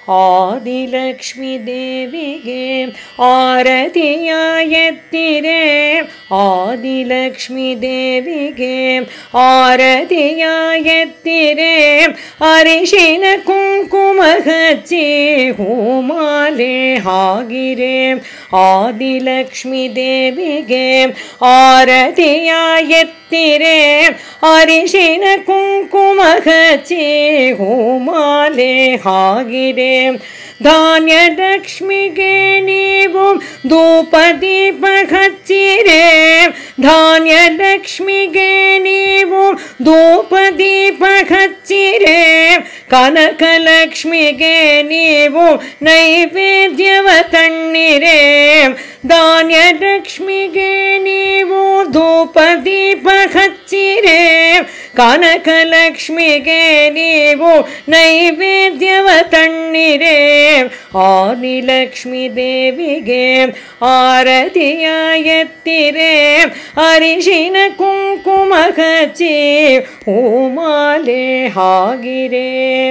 ಆದಿಲಕ್ಷ್ಮೀ ದೇವಿಗೆ ಆರತಿಯ ಎತ್ತಿರೆ ಆದಿಲಕ್ಷ್ಮೀ ದೇವಿಗೆ ಆರತಿಯ ಎತ್ತಿರೆ ಅರಿಶಿನ ಕುಂಕುಮ ಹಚ್ಚಿ ಹೂಮಾಲೆ ಹಾಗಿರೆ ಆದಿಲಕ್ಷ್ಮೀ ದೇವಿಗೆ ಆರತಿಯ ಎತ್ತಿರೆ ಅರಿಶಿನ ಕುಂಕುಮ ಹಚ್ಚಿ ಹೂಮಾಲೆ ಹಾಗಿರೆ ಧಾನ್ಯ ಲಕ್ಷ್ಮಿಗೆ ನೀವು ಧೂಪ ದೀಪ ಹಚ್ಚಿರೆ ಧಾನ್ಯ ಲಕ್ಷ್ಮಿಗೆ ನೀವು ಧೂಪ ದೀಪ ಹಚ್ಚಿರೆ ಕನಕ ಲಕ್ಷ್ಮಿಗೆ ನೀವು ನೈವೇದ್ಯವ ತಣ್ಣಿರೆ ಧಾನ್ಯ ಲಕ್ಷ್ಮಿಗೆ ನೀವು ಧೂಪ ದೀಪ ಹಚ್ಚಿರೆ ಕನಕ ಲಕ್ಷ್ಮಿಗೆ ನೀವು ನೈವೇದ್ಯವ ತಣ್ಣಿರೆ ಆದಿಲಕ್ಷ್ಮೀ ದೇವಿಗೆ ಆರತಿಯ ಎತ್ತಿರೆ ಅರಿಶಿನ ಕುಂಕುಮ ಹಚ್ಚಿ ಹೂಮಾಲೆ ಹಾಗಿರೆ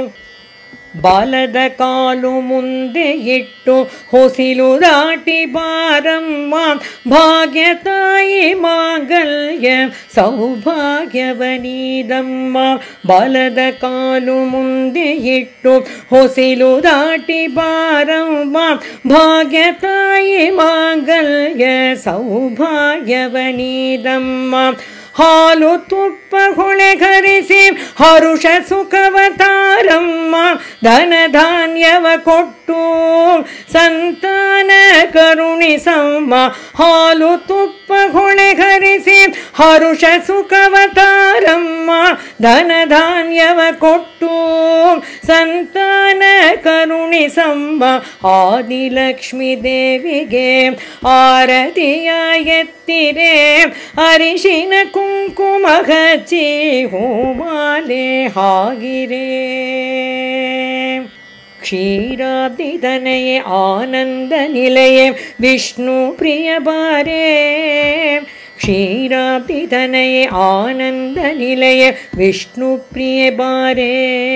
ಬಾಲದ ಕಾಲು ಮುಂದೆ ಇಟ್ಟು ಹೊಸಿಲು ದಾಟಿ ಬಾರಮ್ಮ ಭಾಗ್ಯ ತಾಯಿ ಮಾಂಗಲ್ಯ ಸೌಭಾಗ್ಯವನೀದಮ್ಮ ಬಾಲದ ಕಾಲು ಮುಂದೆ ಇಟ್ಟು ಹೊಸಿಲು ದಾಟಿ ಬಾರಮ್ಮ ಭಾಗ್ಯ ತಾಯಿ ಮಾಂಗಲ್ಯ ಸೌಭಾಗ್ಯವನೀದಮ್ಮ ಹಾಲು ತುಪ್ಪ ಹೊಳೆಗರಿಸಿ ಹರುಷ ಸುಖವತಾರಮ್ಮ ಧನ ಧಾನ್ಯವ ಕೊಟ್ಟು ಸಂತಾನ ಕರುಣಿಸಮ್ಮ ಹಾಲು ತುಪ್ಪ ಹೊಳೆಗರಿಸಿ ಹರುಷ ಸುಖವತಾರಮ್ಮ ಧನ ಧಾನ್ಯವ ಕೊಟ್ಟು ಸಂತಾನ ಕರುಣಿಸಮ್ಮ ಆದಿಲಕ್ಷ್ಮೀ ದೇವಿಗೆ ಆರತಿಯ ಎತ್ತಿರೆ ಅರಿಶಿನ ಕುಂಕುಮ ಹಚ್ಚಿ ಹೂಮಾಲೆ ಹಾಗಿರೆ ಕ್ಷೀರಾಬ್ಧಿತನಯೇ ಆನಂದ ನಿಲಯೇ ವಿಷ್ಣು ಪ್ರಿಯ ಬಾರೇ ಕ್ಷೀರಾಬ್ಧಿತನಯೇ ಆನಂದ ನಿಲಯೇ ವಿಷ್ಣು ಪ್ರಿಯ ಬಾರೇ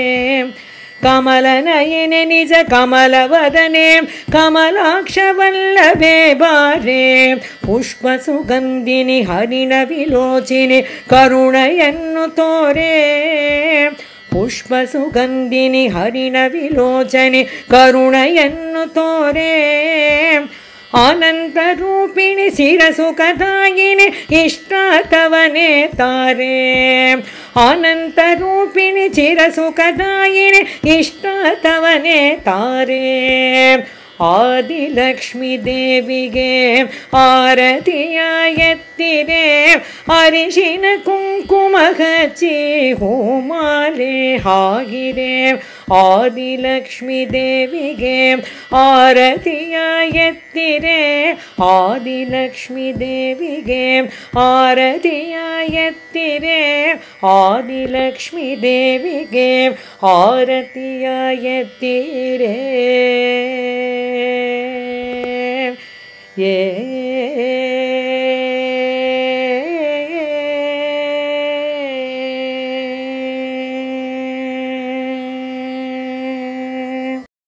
ಕಮಲನಯನೆ ನಿಜ ಕಮಲವದನೆ ಕಮಲಾಕ್ಷವಲ್ಲಭೆ ಬಾರೆ ಪುಷ್ಪ ಸುಗಂಧಿನಿ ಹರಿಣ ವಿಲೋಚಿನಿ ಕರುಣೆಯನ್ನು ತೋರೆ ಪುಷ್ಪ ಸುಗಂಧಿನಿ ಹರಿಣ ವಿಲೋಚನೆ ಕರುಣೆಯನ್ನು ತೋರೆ ಅನಂತ ರೂಪಿಣಿ ಶಿರಸುಖದಾಯಿನಿ ಇಷ್ಟಾರ್ಥವನೇ ತಾರೆ ಅನಂತ ರೂಪಿಣಿ ಚಿರಸುಖದಾಯಿನಿ ಇಷ್ಟಾರ್ಥವನೇ ತಾರೆ ಆದಿಲಕ್ಷ್ಮೀ ದೇವಿಗೆ ಆರತಿಯ ಎತ್ತಿರೆ ಅರಿಶಿನ ಕುಂಕುಮ ಹಚ್ಚಿ ಹೂಮಾಲೆ ಹಾಗಿರೆ ಆದಿಲಕ್ಷ್ಮೀ ದೇವಿಗೆ ಆರತಿಯ ಎತ್ತಿರೆ ಆದಿಲಕ್ಷ್ಮೀ ದೇವಿಗೆ ಆರತಿಯ ಎತ್ತಿರೆ ಆದಿಲಕ್ಷ್ಮೀ ದೇವಿಗೆ ಆರತಿಯ ಎತ್ತಿರೆ ಏ